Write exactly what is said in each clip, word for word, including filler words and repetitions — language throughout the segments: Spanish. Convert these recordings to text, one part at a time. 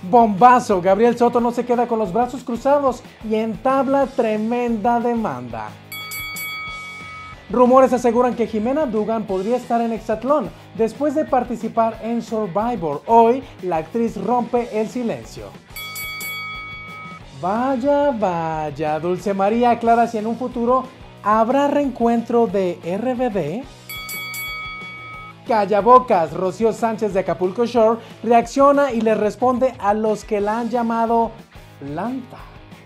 Bombazo, Gabriel Soto no se queda con los brazos cruzados y entabla tremenda demanda. Rumores aseguran que Jimena Dugan podría estar en Hexatlón después de participar en Survivor. Hoy, la actriz rompe el silencio. Vaya, vaya, Dulce María aclara si en un futuro habrá reencuentro de R B D. Callabocas, Rocío Sánchez de Acapulco Shore reacciona y le responde a los que la han llamado planta.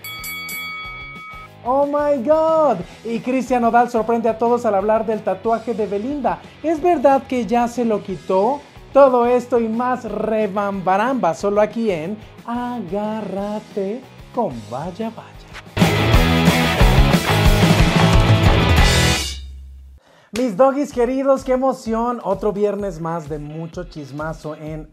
¡Oh my God! Y Cristian Nodal sorprende a todos al hablar del tatuaje de Belinda. ¿Es verdad que ya se lo quitó? Todo esto y más rebambaramba solo aquí en Agárrate con Vaya Vaya. Mis doggies queridos, qué emoción, otro viernes más de mucho chismazo en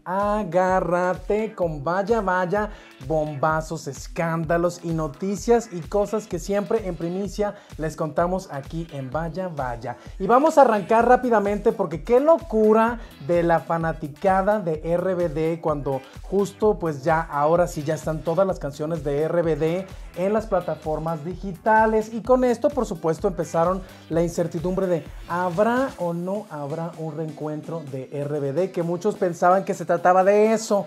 Agárrate con Vaya Vaya, bombazos, escándalos y noticias y cosas que siempre en primicia les contamos aquí en Vaya Vaya. Y vamos a arrancar rápidamente porque qué locura de la fanaticada de R B D cuando justo pues ya ahora sí ya están todas las canciones de R B D en las plataformas digitales y con esto por supuesto empezaron la incertidumbre de ¿habrá o no habrá un reencuentro de R B D? Que muchos pensaban que se trataba de eso,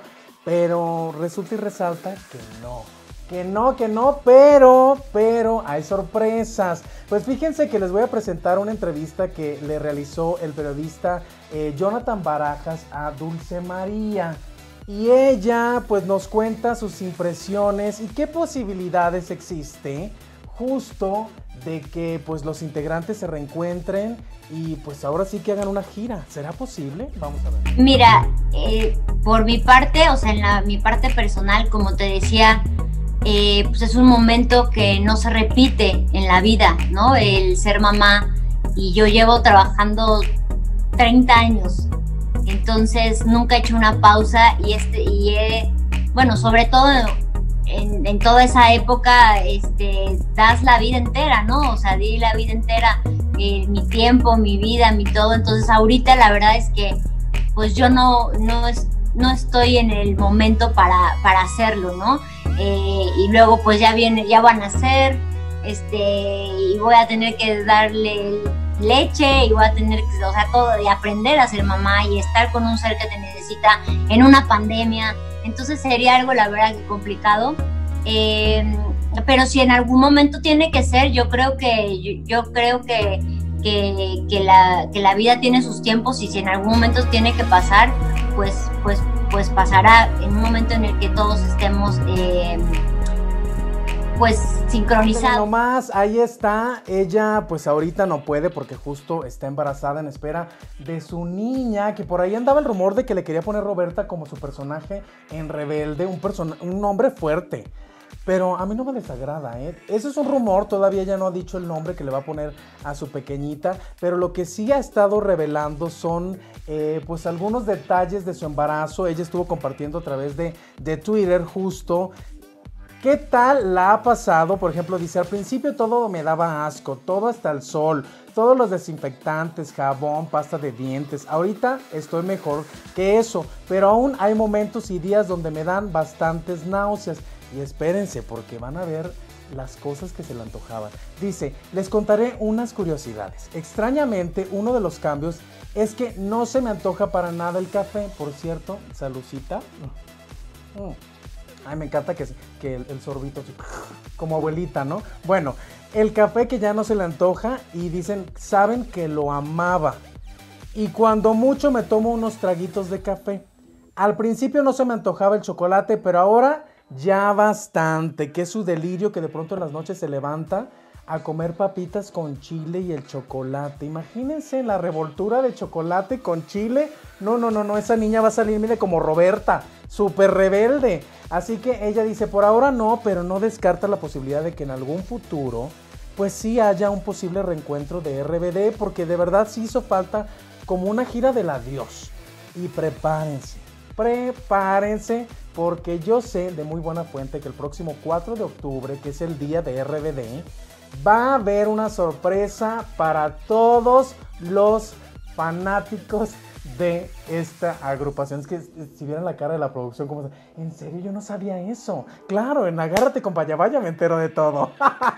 pero resulta y resalta que no. Que no, que no, pero, pero hay sorpresas. Pues fíjense que les voy a presentar una entrevista que le realizó el periodista eh, Jonathan Barajas a Dulce María. Y ella pues nos cuenta sus impresiones y qué posibilidades existe justo de que pues los integrantes se reencuentren y pues ahora sí que hagan una gira. ¿Será posible? Vamos a ver. Mira, eh, por mi parte, o sea, en la, mi parte personal, como te decía, eh, pues es un momento que no se repite en la vida, ¿no? El ser mamá, y yo llevo trabajando treinta años, entonces nunca he hecho una pausa y, este, y he, bueno, sobre todo en, en toda esa época, este, das la vida entera, ¿no? O sea, di la vida entera, eh, mi tiempo, mi vida, mi todo, entonces ahorita la verdad es que pues yo no, no, es, no estoy en el momento para, para hacerlo, ¿no? Eh, y luego pues ya viene, ya van a nacer, este, y voy a tener que darle leche y voy a tener que, o sea, todo, y aprender a ser mamá y estar con un ser que te necesita en una pandemia, entonces sería algo la verdad que complicado, eh, pero si en algún momento tiene que ser, yo creo que, yo, yo creo que, que, que, la, que la vida tiene sus tiempos y si en algún momento tiene que pasar, pues, pues, pues pasará en un momento en el que todos estemos eh, pues sincronizados. No más, ahí está, ella pues ahorita no puede porque justo está embarazada en espera de su niña, que por ahí andaba el rumor de que le quería poner Roberta como su personaje en Rebelde, un, person un nombre fuerte. Pero a mí no me desagrada, ¿eh? Eso es un rumor, todavía ya no ha dicho el nombre que le va a poner a su pequeñita, pero lo que sí ha estado revelando son eh, pues algunos detalles de su embarazo. Ella estuvo compartiendo a través de, de Twitter justo qué tal la ha pasado. Por ejemplo, dice, al principio todo me daba asco, todo hasta el sol, todos los desinfectantes, jabón, pasta de dientes. Ahorita estoy mejor que eso, pero aún hay momentos y días donde me dan bastantes náuseas. Y espérense porque van a ver las cosas que se le antojaban. Dice, les contaré unas curiosidades. Extrañamente, uno de los cambios es que no se me antoja para nada el café. Por cierto, salucita. Mm. Ay, me encanta que, que el, el sorbito, como abuelita, ¿no? Bueno, el café que ya no se le antoja y dicen, saben que lo amaba. Y cuando mucho me tomo unos traguitos de café. Al principio no se me antojaba el chocolate, pero ahora ya bastante, que es su delirio que de pronto en las noches se levanta a comer papitas con chile y el chocolate. Imagínense la revoltura de chocolate con chile. No, no, no, no, esa niña va a salir, mire, como Roberta, súper rebelde. Así que ella dice, por ahora no, pero no descarta la posibilidad de que en algún futuro, pues sí haya un posible reencuentro de R B D, porque de verdad sí hizo falta como una gira del adiós. Y prepárense, prepárense, porque yo sé de muy buena fuente que el próximo cuatro de octubre, que es el día de R B D, va a haber una sorpresa para todos los fanáticos de esta agrupación. Es que si vieran la cara de la producción, como en serio, yo no sabía eso. Claro, en Agárrate con Vaya me entero de todo.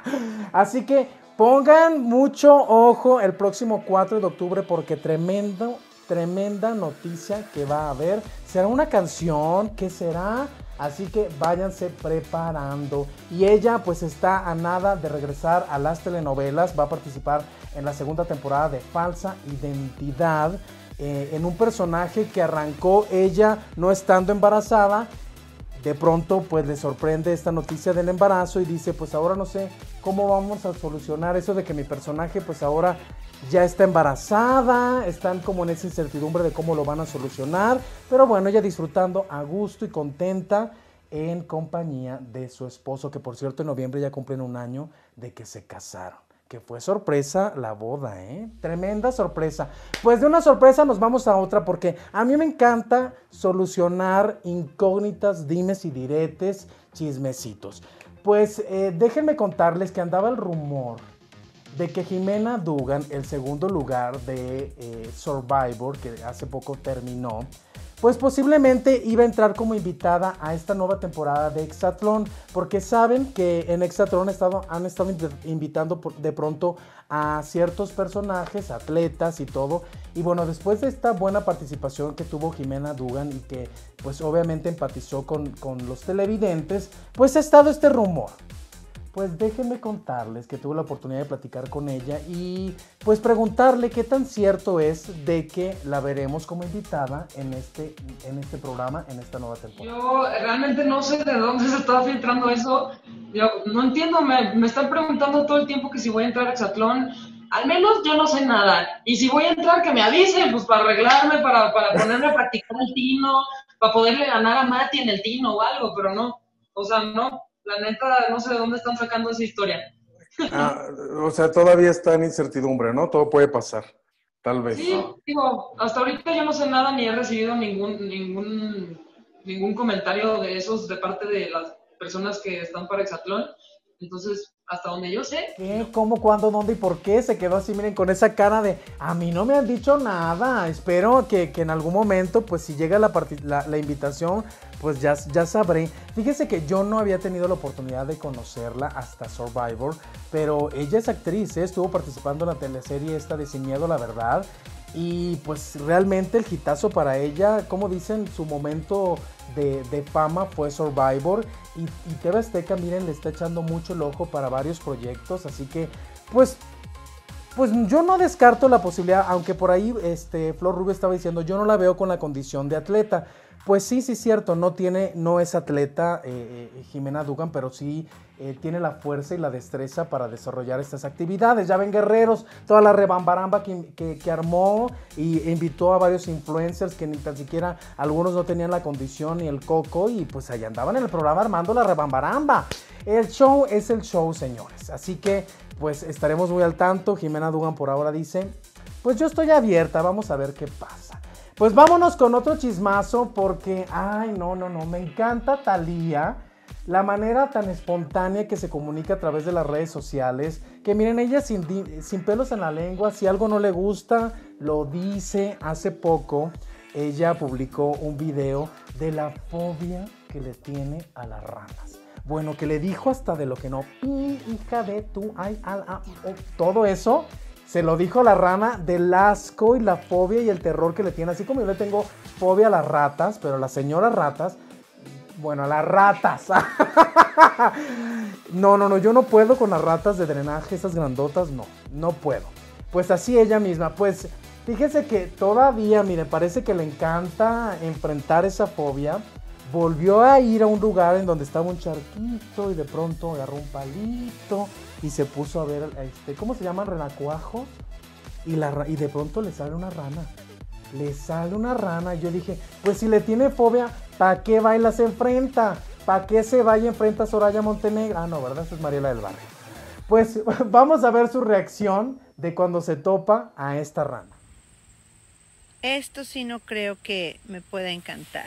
Así que pongan mucho ojo el próximo cuatro de octubre porque tremendo, tremenda noticia que va a haber. ¿Será una canción? ¿Qué será? Así que váyanse preparando. Y ella pues está a nada de regresar a las telenovelas. Va a participar en la segunda temporada de Falsa Identidad. Eh, en un personaje que arrancó ella no estando embarazada. De pronto pues le sorprende esta noticia del embarazo y dice pues ahora no sé cómo vamos a solucionar eso de que mi personaje pues ahora ya está embarazada. Están como en esa incertidumbre de cómo lo van a solucionar, pero bueno, ella disfrutando a gusto y contenta en compañía de su esposo, que por cierto en noviembre ya cumplen un año de que se casaron. Que fue sorpresa la boda, ¿eh? Tremenda sorpresa. Pues de una sorpresa nos vamos a otra porque a mí me encanta solucionar incógnitas, dimes y diretes, chismecitos. Pues eh, déjenme contarles que andaba el rumor de que Jimena Dugan, el segundo lugar de eh, Survivor, que hace poco terminó, pues posiblemente iba a entrar como invitada a esta nueva temporada de Exatlón, porque saben que en Exatlón han estado, han estado invitando de pronto a ciertos personajes, atletas y todo, y bueno, después de esta buena participación que tuvo Jimena Dugan y que pues obviamente empatizó con, con los televidentes, pues ha estado este rumor. Pues déjenme contarles que tuve la oportunidad de platicar con ella y pues preguntarle qué tan cierto es de que la veremos como invitada en este, en este programa, en esta nueva temporada. Yo realmente no sé de dónde se está filtrando eso. Yo no entiendo, me, me están preguntando todo el tiempo que si voy a entrar a Exatlón. Al menos yo no sé nada. Y si voy a entrar, que me avisen, pues para arreglarme, para, para ponerme a practicar el tino, para poderle ganar a Mati en el tino o algo, pero no. O sea, no. La neta, no sé de dónde están sacando esa historia. Ah, o sea, todavía está en incertidumbre, ¿no? Todo puede pasar, tal vez. Sí, digo, hasta ahorita yo no sé nada ni he recibido ningún, ningún, ningún comentario de esos de parte de las personas que están para Exatlón. Entonces, hasta donde yo sé. ¿Qué? ¿Cómo? ¿Cuándo? ¿Dónde? ¿Y por qué? Se quedó así, miren, con esa cara de a mí no me han dicho nada. Espero que, que en algún momento, pues si llega la, la, la invitación, pues ya, ya sabré. Fíjese que yo no había tenido la oportunidad de conocerla hasta Survivor, pero ella es actriz, ¿eh? Estuvo participando en la teleserie esta de Sin Miedo, la Verdad. Y pues realmente el hitazo para ella, como dicen, su momento de, de fama fue Survivor. Y, y T V Azteca, miren, le está echando mucho el ojo para varios proyectos. Así que, pues, pues yo no descarto la posibilidad, aunque por ahí este, Flor Rubio estaba diciendo, yo no la veo con la condición de atleta. Pues sí, sí, cierto, no tiene, no es atleta eh, eh, Jimena Dugan, pero sí eh, tiene la fuerza y la destreza para desarrollar estas actividades. Ya ven, guerreros, toda la rebambaramba que, que, que armó y invitó a varios influencers que ni tan siquiera algunos no tenían la condición ni el coco y pues allá andaban en el programa armando la rebambaramba. El show es el show, señores, así que pues estaremos muy al tanto. Jimena Dugan por ahora dice, pues yo estoy abierta, vamos a ver qué pasa. Pues vámonos con otro chismazo porque, ay, no, no, no, me encanta Thalía, la manera tan espontánea que se comunica a través de las redes sociales, que miren, ella sin, sin pelos en la lengua, si algo no le gusta, lo dice. Hace poco ella publicó un video de la fobia que le tiene a las ranas. Bueno, que le dijo hasta de lo que no, pi, hija de tu, ay, al, a, oh, todo eso. Se lo dijo la rana del asco y la fobia y el terror que le tiene. Así como yo le tengo fobia a las ratas, pero las señoras ratas, bueno, a las ratas. No, no, no, yo no puedo con las ratas de drenaje, esas grandotas, no, no puedo. Pues así ella misma, pues fíjese que todavía, mire, parece que le encanta enfrentar esa fobia. Volvió a ir a un lugar en donde estaba un charquito y de pronto agarró un palito y se puso a ver, este, ¿cómo se llaman? Renacuajos. Y, la, y de pronto le sale una rana. Le sale una rana. Yo dije, pues si le tiene fobia, ¿para qué va y las enfrenta? ¿Para qué se va y enfrenta a Soraya Montenegro? Ah, no, ¿verdad? Esa es Mariela del Barrio. Pues vamos a ver su reacción de cuando se topa a esta rana. Esto sí no creo que me pueda encantar.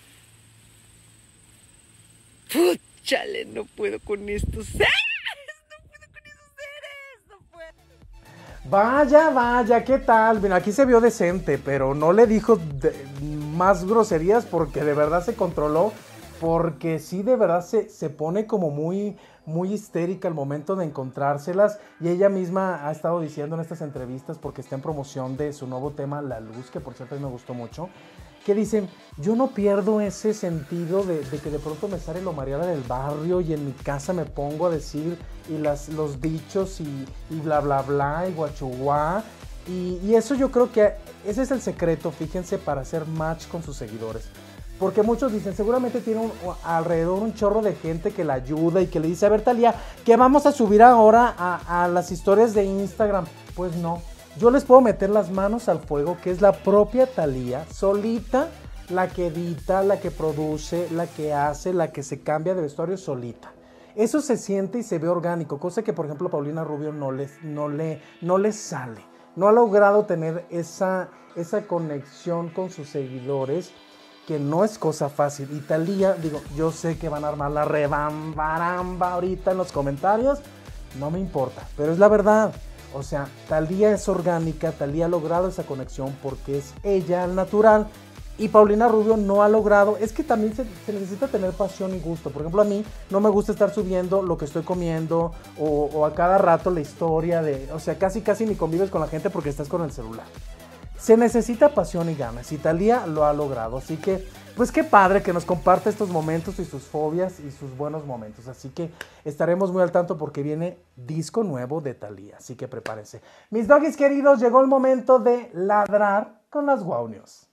¡Chale! No puedo con estos seres. No puedo con esos seres. No puedo. Vaya, vaya, ¿qué tal? Bueno, aquí se vio decente, pero no le dijo de, más groserías porque de verdad se controló. Porque sí, de verdad se, se pone como muy, muy histérica al momento de encontrárselas. Y ella misma ha estado diciendo en estas entrevistas, porque está en promoción de su nuevo tema, La Luz, que por cierto a mí me gustó mucho, que dicen, yo no pierdo ese sentido de, de que de pronto me sale lo Mariana del barrio y en mi casa me pongo a decir y las, los dichos y, y bla bla bla y guachuguá. Y, y eso yo creo que ese es el secreto, fíjense, para hacer match con sus seguidores. Porque muchos dicen, seguramente tiene un, alrededor un chorro de gente que la ayuda y que le dice, a ver, Thalía, ¿qué vamos a subir ahora a, a las historias de Instagram? Pues no, yo les puedo meter las manos al fuego, que es la propia Thalía, solita, la que edita, la que produce, la que hace, la que se cambia de vestuario solita. Eso se siente y se ve orgánico, cosa que por ejemplo Paulina Rubio no le, no le, no le sale. No ha logrado tener esa, esa conexión con sus seguidores, que no es cosa fácil. Y Thalía, digo, yo sé que van a armar la rebambaramba ahorita en los comentarios, no me importa, pero es la verdad. O sea, Thalía es orgánica, Thalía ha logrado esa conexión porque es ella al natural, y Paulina Rubio no ha logrado. Es que también se, se necesita tener pasión y gusto. Por ejemplo, a mí no me gusta estar subiendo lo que estoy comiendo o, o a cada rato la historia de, o sea, casi casi ni convives con la gente porque estás con el celular. Se necesita pasión y ganas, y Thalía lo ha logrado, así que, pues qué padre que nos comparte estos momentos y sus fobias y sus buenos momentos, así que estaremos muy al tanto porque viene disco nuevo de Thalía, así que prepárense. Mis doggies queridos, llegó el momento de ladrar con las Wow News.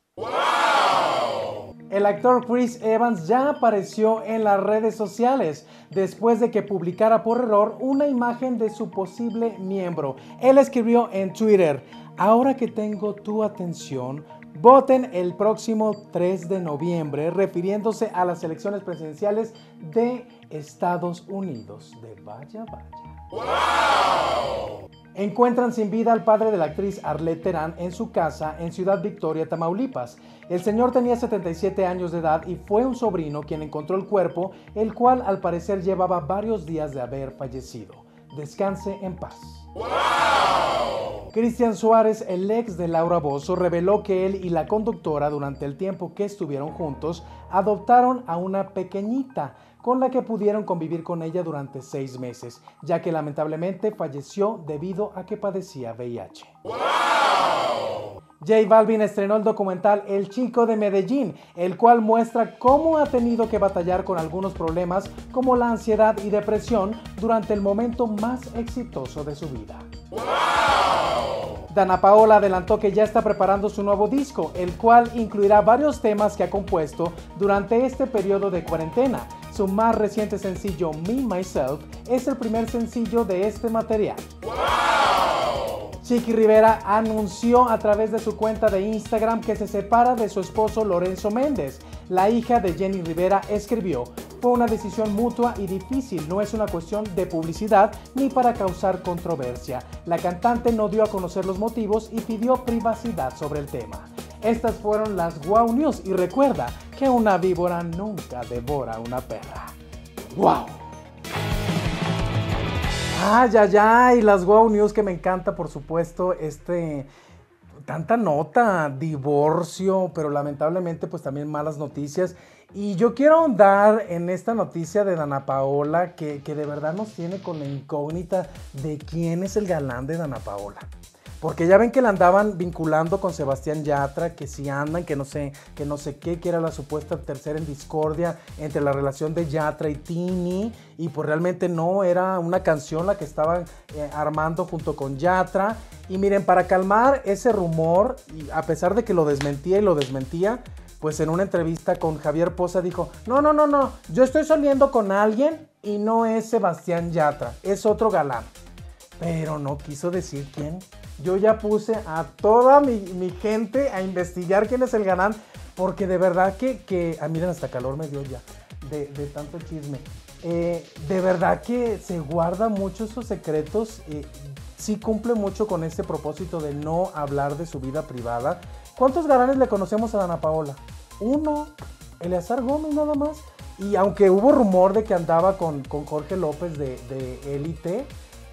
¡Wow! El actor Chris Evans ya apareció en las redes sociales después de que publicara por error una imagen de su posible miembro. Él escribió en Twitter: ahora que tengo tu atención, voten el próximo tres de noviembre, refiriéndose a las elecciones presidenciales de Estados Unidos. De vaya, vaya. ¡Wow! Encuentran sin vida al padre de la actriz Arlette Terán en su casa en Ciudad Victoria, Tamaulipas. El señor tenía setenta y siete años de edad y fue un sobrino quien encontró el cuerpo, el cual al parecer llevaba varios días de haber fallecido. Descanse en paz. ¡Wow! Cristian Suárez, el ex de Laura Bozzo, reveló que él y la conductora, durante el tiempo que estuvieron juntos, adoptaron a una pequeñita, con la que pudieron convivir con ella durante seis meses, ya que lamentablemente falleció debido a que padecía V I H. ¡Wow! J Balvin estrenó el documental El Chico de Medellín, el cual muestra cómo ha tenido que batallar con algunos problemas como la ansiedad y depresión durante el momento más exitoso de su vida. ¡Wow! Dana Paola adelantó que ya está preparando su nuevo disco, el cual incluirá varios temas que ha compuesto durante este periodo de cuarentena. Su más reciente sencillo, Me, Myself, es el primer sencillo de este material. ¡Wow! Chiqui Rivera anunció a través de su cuenta de Instagram que se separa de su esposo Lorenzo Méndez. La hija de Jenny Rivera escribió: fue una decisión mutua y difícil, no es una cuestión de publicidad ni para causar controversia. La cantante no dio a conocer los motivos y pidió privacidad sobre el tema. Estas fueron las Wow News y recuerda que una víbora nunca devora una perra. ¡Wow! Ay, ay, ay, las Wow News que me encanta, por supuesto, este... tanta nota, divorcio, pero lamentablemente pues también malas noticias. Y yo quiero ahondar en esta noticia de Dana Paola, que, que de verdad nos tiene con la incógnita de quién es el galán de Dana Paola. Porque ya ven que la andaban vinculando con Sebastián Yatra, que si andan, que no sé, que no sé qué, que era la supuesta tercera en discordia entre la relación de Yatra y Tini, y pues realmente no, era una canción la que estaban eh, armando junto con Yatra. Y miren, para calmar ese rumor, y a pesar de que lo desmentía y lo desmentía, pues en una entrevista con Javier Poza dijo: no, no, no, no, yo estoy saliendo con alguien y no es Sebastián Yatra, es otro galán. Pero no quiso decir quién. Yo ya puse a toda mi, mi gente a investigar quién es el galán, porque de verdad que, que ah, miren, hasta calor me dio ya, de, de tanto chisme. Eh, de verdad que se guarda mucho esos secretos, eh, sí cumple mucho con ese propósito de no hablar de su vida privada. ¿Cuántos galanes le conocemos a Dana Paola? Uno, Eleazar Gómez nada más. Y aunque hubo rumor de que andaba con, con Jorge López de, de Élite,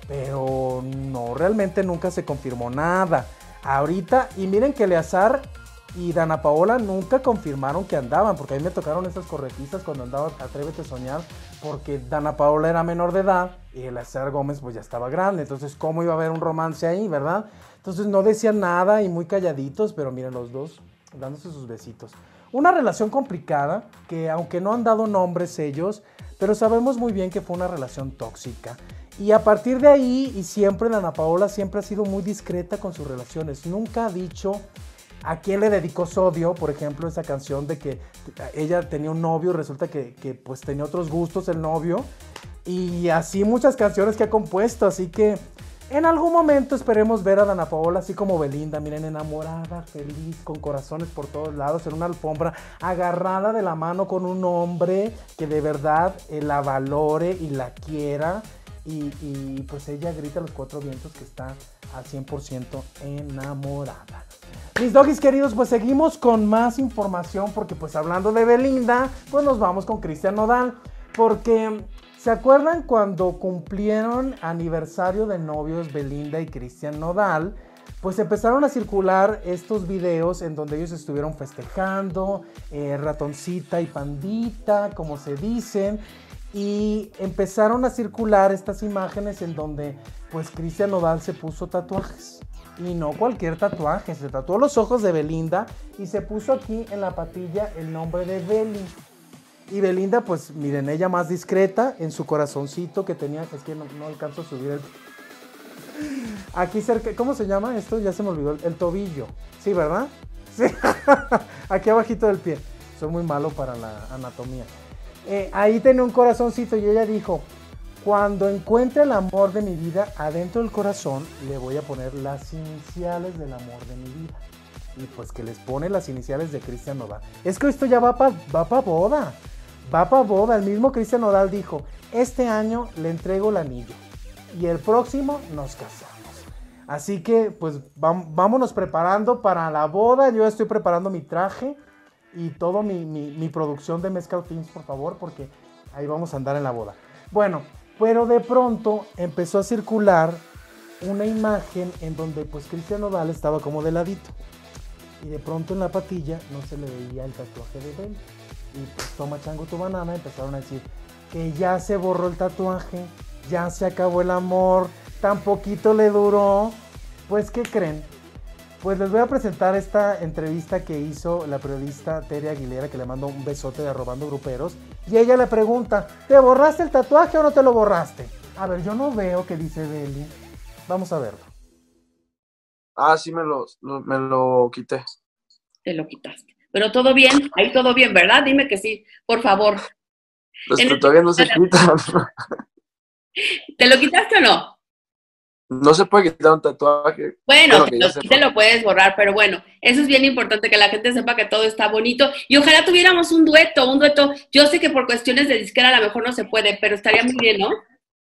pero no, realmente nunca se confirmó nada. Ahorita, y miren que Eleazar y Dana Paola nunca confirmaron que andaban, porque a mí me tocaron esas corretizas cuando andaba Atrévete a Soñar, porque Dana Paola era menor de edad y Eleazar Gómez pues ya estaba grande, entonces cómo iba a haber un romance ahí, ¿verdad? Entonces no decían nada y muy calladitos, pero miren los dos dándose sus besitos. Una relación complicada, que aunque no han dado nombres ellos, pero sabemos muy bien que fue una relación tóxica. Y a partir de ahí, y siempre Dana Paola siempre ha sido muy discreta con sus relaciones, nunca ha dicho a quién le dedicó Sodio, por ejemplo, esa canción de que ella tenía un novio y resulta que, que pues tenía otros gustos el novio, y así muchas canciones que ha compuesto, así que en algún momento esperemos ver a Dana Paola así como Belinda, miren, enamorada, feliz, con corazones por todos lados, en una alfombra, agarrada de la mano con un hombre que de verdad eh, la valore y la quiera, y, y pues ella grita a los cuatro vientos que está al cien por ciento enamorada. Mis doggies queridos, pues seguimos con más información, porque pues hablando de Belinda, pues nos vamos con Cristian Nodal, porque ¿se acuerdan cuando cumplieron aniversario de novios Belinda y Cristian Nodal? Pues empezaron a circular estos videos en donde ellos estuvieron festejando, eh, ratoncita y pandita, como se dicen, y empezaron a circular estas imágenes en donde pues Cristian Nodal se puso tatuajes. Y no cualquier tatuaje, se tatuó los ojos de Belinda y se puso aquí en la patilla el nombre de Beli. Y Belinda, pues miren, ella más discreta en su corazoncito que tenía, es que no, no alcanzo a subir el... Aquí cerca, ¿cómo se llama esto? Ya se me olvidó, el, el tobillo. Sí, ¿verdad? Sí, aquí abajito del pie. Soy muy malo para la anatomía. Eh, ahí tenía un corazoncito y ella dijo, cuando encuentre el amor de mi vida, adentro del corazón le voy a poner las iniciales del amor de mi vida. Y pues que les pone las iniciales de Cristian Nodal. Es que esto ya va para va pa boda. Va para boda. El mismo Cristian Nodal dijo, este año le entrego el anillo. Y el próximo nos casamos. Así que pues vámonos preparando para la boda. Yo ya estoy preparando mi traje y todo mi, mi, mi producción de Mezcal Films, por favor, porque ahí vamos a andar en la boda. Bueno, pero de pronto empezó a circular una imagen en donde pues Cristian Nodal estaba como de ladito. Y de pronto en la patilla no se le veía el tatuaje de Beli. Y pues toma chango tu banana, empezaron a decir que ya se borró el tatuaje, ya se acabó el amor, tan poquito le duró. Pues, ¿qué creen? Pues les voy a presentar esta entrevista que hizo la periodista Tere Aguilera, que le mando un besote de Arrobando Gruperos. Y ella le pregunta, ¿te borraste el tatuaje o no te lo borraste? A ver, yo no veo qué dice Beli. Vamos a verlo. Ah, sí, me lo, lo, me lo quité. Te lo quitaste. Pero todo bien, ahí todo bien, ¿verdad? Dime que sí, por favor. Los tatuajes no se quitan. ¿Te lo quitaste o no? No se puede quitar un tatuaje. Bueno, bueno que lo quite lo puedes borrar, pero bueno, eso es bien importante, que la gente sepa que todo está bonito. Y ojalá tuviéramos un dueto, un dueto. Yo sé que por cuestiones de disquera a lo mejor no se puede, pero estaría muy bien, ¿no?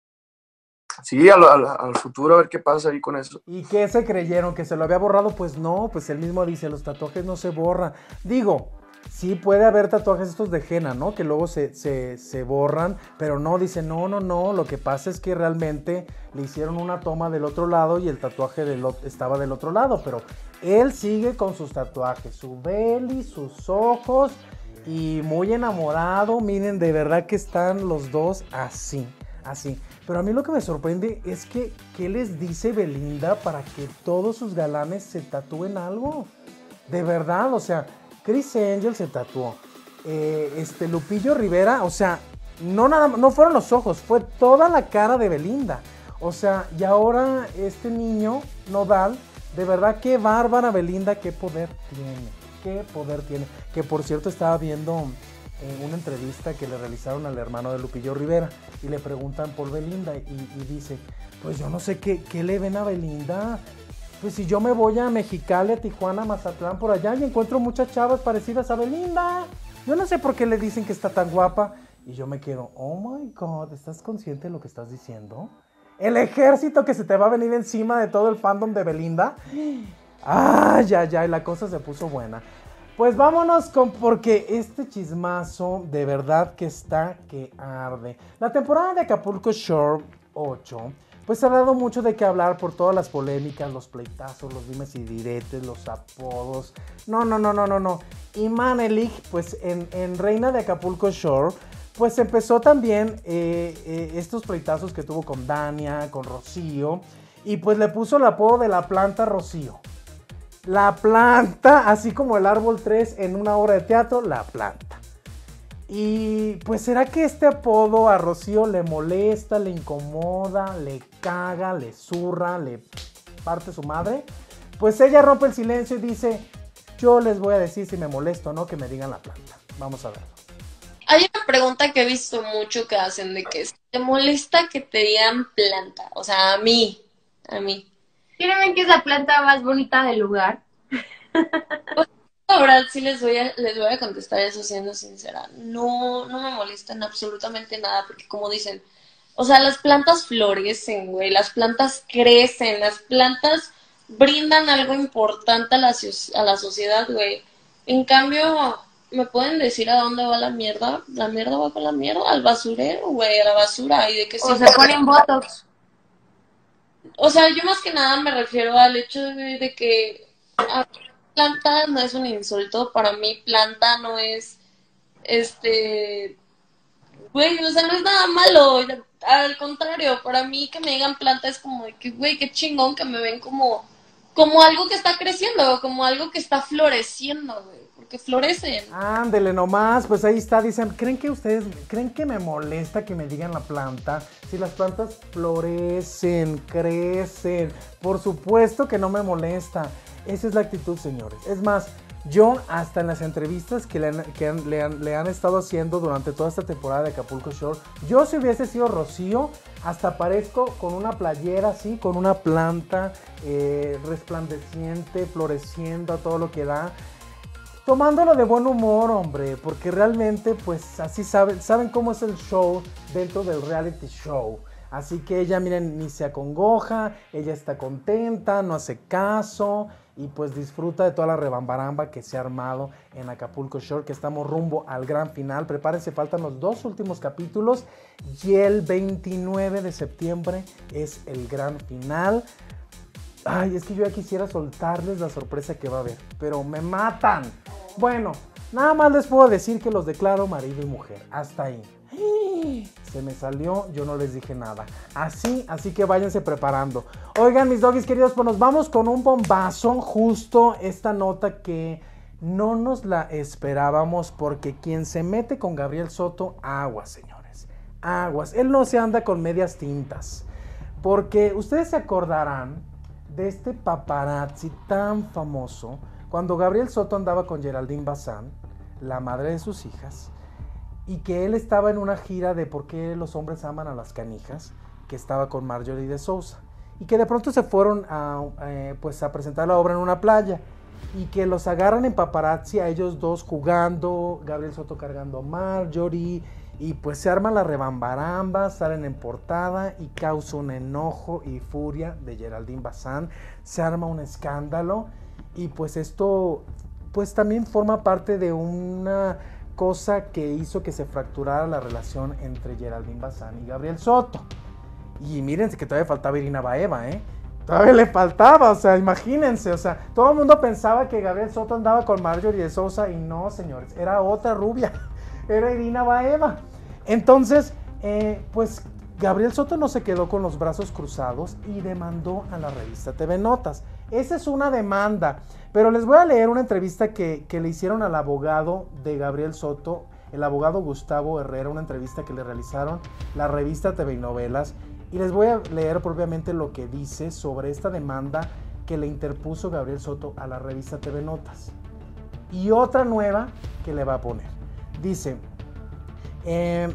Sí, al, al, al futuro a ver qué pasa ahí con eso. ¿Y qué se creyeron? ¿Que se lo había borrado? Pues no, pues él mismo dice, los tatuajes no se borran. Digo, sí puede haber tatuajes estos de henna, ¿no? Que luego se, se, se borran, pero no, dice, no, no, no, lo que pasa es que realmente le hicieron una toma del otro lado y el tatuaje del, estaba del otro lado, pero él sigue con sus tatuajes, su Beli, sus ojos, y muy enamorado. Miren, de verdad que están los dos así, así. Pero a mí lo que me sorprende es que, ¿qué les dice Belinda para que todos sus galanes se tatúen algo? De verdad, o sea, Chris Angel se tatuó. Eh, este Lupillo Rivera, o sea, no, nada, no fueron los ojos, fue toda la cara de Belinda. O sea, y ahora este niño, Nodal, de verdad, qué bárbara Belinda, qué poder tiene, qué poder tiene. Que por cierto estaba viendo eh, una entrevista que le realizaron al hermano de Lupillo Rivera y le preguntan por Belinda y, y dice, pues yo no sé qué, qué le ven a Belinda. Pues si yo me voy a Mexicali, a Tijuana, a Mazatlán, por allá, y encuentro muchas chavas parecidas a Belinda. Yo no sé por qué le dicen que está tan guapa. Y yo me quedo, oh my God, ¿estás consciente de lo que estás diciendo? El ejército que se te va a venir encima de todo el fandom de Belinda. Ay, ay, ay, la cosa se puso buena. Pues vámonos con, porque este chismazo de verdad que está que arde. La temporada de Acapulco Shore ocho pues ha dado mucho de qué hablar por todas las polémicas, los pleitazos, los dimes y diretes, los apodos. No, no, no, no, no, no. Y Manelik, pues en, en Reina de Acapulco Shore, pues empezó también eh, eh, estos pleitazos que tuvo con Dania, con Rocío, y pues le puso el apodo de la planta Rocío. La planta, así como el árbol tres en una obra de teatro, la planta. Y pues ¿será que este apodo a Rocío le molesta, le incomoda, le caga, le zurra, le parte su madre? Pues ella rompe el silencio y dice, yo les voy a decir si me molesto o no, que me digan la planta. Vamos a verlo. Hay una pregunta que he visto mucho que hacen de que te molesta que te digan planta. O sea, a mí, a mí. ¿Quieren ver que es la planta más bonita del lugar? Pues, la verdad, sí les voy a, les voy a contestar eso siendo sincera. No, no me molesta en absolutamente nada, porque como dicen, o sea, las plantas florecen, güey, las plantas crecen, las plantas brindan algo importante a la, a la sociedad, güey. En cambio, ¿me pueden decir a dónde va la mierda? La mierda va con la mierda, al basurero, güey, a la basura. Y de que o se ponen botox. O sea, yo más que nada me refiero al hecho de, de que a planta no es un insulto, para mí planta no es, este, güey, o sea, no es nada malo, al contrario, para mí que me digan planta es como de que, güey, qué chingón que me ven como, como algo que está creciendo, como algo que está floreciendo, güey. Porque florecen. Ándele nomás, pues ahí está, dicen, ¿creen que ustedes, creen que me molesta que me digan la planta? Si las plantas florecen, crecen, por supuesto que no me molesta. Esa es la actitud, señores. Es más, yo hasta en las entrevistas que, le han, que han, le, han, le han estado haciendo durante toda esta temporada de Acapulco Shore, yo si hubiese sido Rocío, hasta aparezco con una playera así, con una planta eh, resplandeciente, floreciendo a todo lo que da. Tomándolo de buen humor, hombre, porque realmente, pues, así saben, saben cómo es el show dentro del reality show. Así que ella, miren, ni se acongoja, ella está contenta, no hace caso y pues disfruta de toda la rebambaramba que se ha armado en Acapulco Shore, que estamos rumbo al gran final. Prepárense, faltan los dos últimos capítulos y el veintinueve de septiembre es el gran final. Ay, es que yo ya quisiera soltarles la sorpresa que va a haber, pero me matan. Bueno, nada más les puedo decir que los declaro marido y mujer. Hasta ahí. Se me salió, yo no les dije nada. Así, así que váyanse preparando. Oigan, mis doggies queridos, pues nos vamos con un bombazo. Justo esta nota que no nos la esperábamos, porque quien se mete con Gabriel Soto, aguas, señores. Aguas. Él no se anda con medias tintas. Porque ustedes se acordarán de este paparazzi tan famoso cuando Gabriel Soto andaba con Geraldine Bazán, la madre de sus hijas, y que él estaba en una gira de por qué los hombres aman a las canijas, que estaba con Marjorie de Sousa, y que de pronto se fueron a, eh, pues a presentar la obra en una playa, y que los agarran en paparazzi a ellos dos jugando, Gabriel Soto cargando a Marjorie, y pues se arma la rebambaramba, salen en portada y causa un enojo y furia de Geraldine Bazán, se arma un escándalo y pues esto pues también forma parte de una cosa que hizo que se fracturara la relación entre Geraldine Bazán y Gabriel Soto. Y mírense que todavía faltaba Irina Baeva, ¿eh? Todavía le faltaba, o sea, imagínense, o sea, todo el mundo pensaba que Gabriel Soto andaba con Marjorie de Sousa y no, señores, era otra rubia. Era Irina Baeva. Entonces, eh, pues Gabriel Soto no se quedó con los brazos cruzados y demandó a la revista T V Notas. Esa es una demanda, pero les voy a leer una entrevista que, que le hicieron al abogado de Gabriel Soto, el abogado Gustavo Herrera, una entrevista que le realizaron la revista T V Novelas, y les voy a leer propiamente lo que dice sobre esta demanda que le interpuso Gabriel Soto a la revista T V Notas. Y otra nueva que le va a poner. Dice, eh,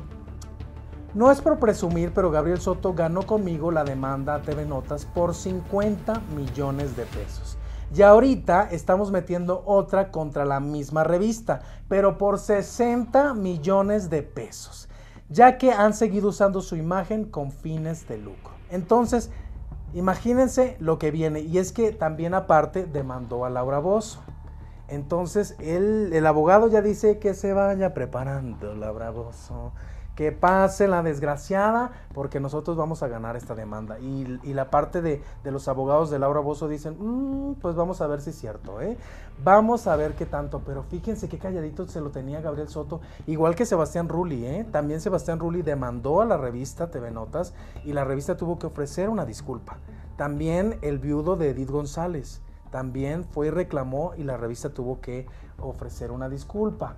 no es por presumir, pero Gabriel Soto ganó conmigo la demanda a T V Notas por cincuenta millones de pesos. Y ahorita estamos metiendo otra contra la misma revista, pero por sesenta millones de pesos, ya que han seguido usando su imagen con fines de lucro. Entonces, imagínense lo que viene, y es que también aparte demandó a Laura Bozzo. Entonces, él, el abogado ya dice que se vaya preparando, Laura Bozzo, que pase la desgraciada, porque nosotros vamos a ganar esta demanda. Y, y la parte de, de los abogados de Laura Bozzo dicen, mmm, pues vamos a ver si es cierto, ¿eh? Vamos a ver qué tanto, pero fíjense qué calladito se lo tenía Gabriel Soto, igual que Sebastián Rulli, ¿eh? También Sebastián Rulli demandó a la revista T V Notas y la revista tuvo que ofrecer una disculpa. También el viudo de Edith González, también fue y reclamó y la revista tuvo que ofrecer una disculpa.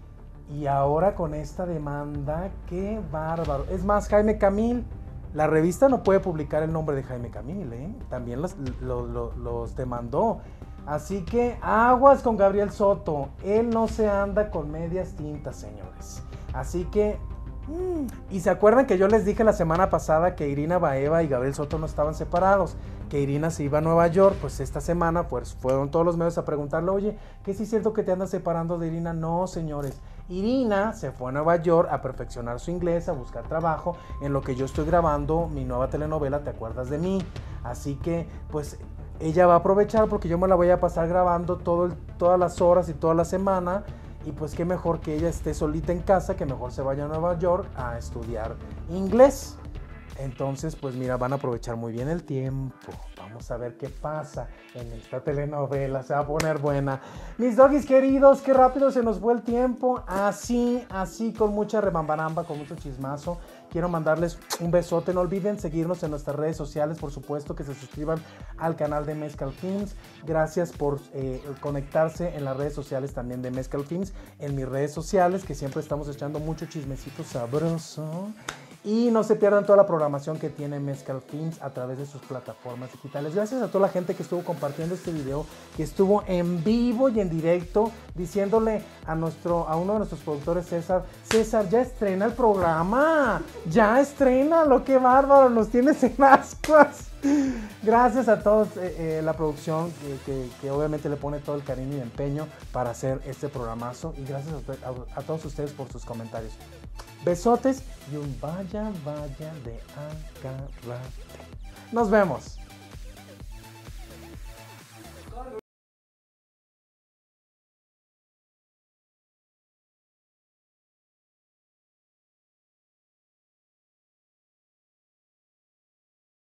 Y ahora con esta demanda, qué bárbaro. Es más, Jaime Camil, la revista no puede publicar el nombre de Jaime Camil, ¿eh? También los, los, los, los demandó. Así que aguas con Gabriel Soto. Él no se anda con medias tintas, señores. Así que... Mmm. Y se acuerdan que yo les dije la semana pasada que Irina Baeva y Gabriel Soto no estaban separados, que Irina se iba a Nueva York. Pues esta semana pues fueron todos los medios a preguntarle, oye, ¿qué sí es cierto que te andas separando de Irina? No, señores, Irina se fue a Nueva York a perfeccionar su inglés, a buscar trabajo, en lo que yo estoy grabando mi nueva telenovela ¿Te acuerdas de mí? Así que pues ella va a aprovechar porque yo me la voy a pasar grabando todo el, todas las horas y toda la semana. Y pues qué mejor que ella esté solita en casa, que mejor se vaya a Nueva York a estudiar inglés. Entonces, pues mira, van a aprovechar muy bien el tiempo. Vamos a ver qué pasa en esta telenovela, se va a poner buena. Mis doggies queridos, qué rápido se nos fue el tiempo. Así, así, con mucha rebambaramba, con mucho chismazo. Quiero mandarles un besote. No olviden seguirnos en nuestras redes sociales, por supuesto, que se suscriban al canal de Mezcal Films. Gracias por eh, conectarse en las redes sociales también de Mezcal Films, en mis redes sociales, que siempre estamos echando mucho chismecito sabroso. Y no se pierdan toda la programación que tiene Mezcal Films a través de sus plataformas digitales. Gracias a toda la gente que estuvo compartiendo este video, que estuvo en vivo y en directo, diciéndole a, nuestro, a uno de nuestros productores, César, César, ya estrena el programa, ya estrena, lo que bárbaro, nos tienes en ascuas. Gracias a todos, eh, eh, la producción que, que, que obviamente le pone todo el cariño y empeño para hacer este programazo, y gracias a, a, a todos ustedes por sus comentarios. Besotes y un vaya, vaya de agarrate. Nos vemos.